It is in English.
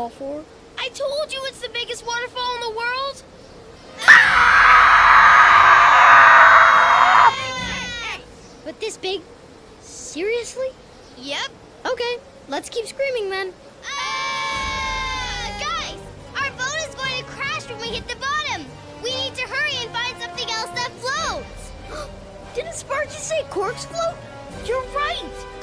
waterfall for? I told you it's the biggest waterfall in the world. But this big? Seriously? Yep. Okay, let's keep screaming then. Guys, our boat is going to crash when we hit the bottom. We need to hurry and find something else that floats. Didn't Sparky say corks float? You're right.